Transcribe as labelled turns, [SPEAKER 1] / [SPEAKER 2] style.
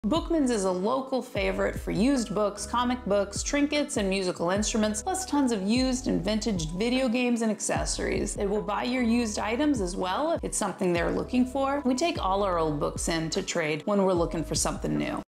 [SPEAKER 1] Bookmans is a local favorite for used books, comic books, trinkets, and musical instruments, plus tons of used and vintage video games and accessories. They will buy your used items as well if it's something they're looking for. We take all our old books in to trade when we're looking for something new.